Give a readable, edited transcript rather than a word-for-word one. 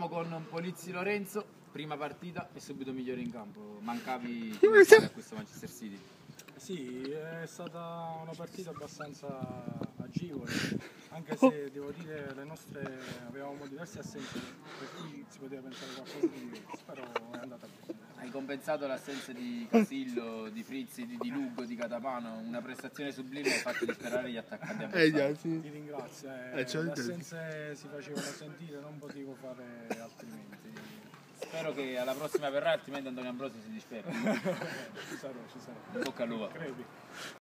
Siamo con Polizzi Lorenzo, prima partita e subito migliore in campo. Mancavi a questo Manchester City. Sì, è stata una partita abbastanza agevole, anche se devo dire avevamo diverse assenze, per cui si poteva pensare a qualcosa di diverso, però è andata bene. Hai compensato l'assenza di Casillo, di Frizzi, di Lugo, di Catapano, una prestazione sublime e hai fatto disperare gli attaccanti avversari. Ti ringrazio, le assenze si facevano sentire, non potevo fare altrimenti. Spero che alla prossima verrà, altrimenti Antonio Ambrosio si dispera. Ci sarò. In bocca al lupo. Credi.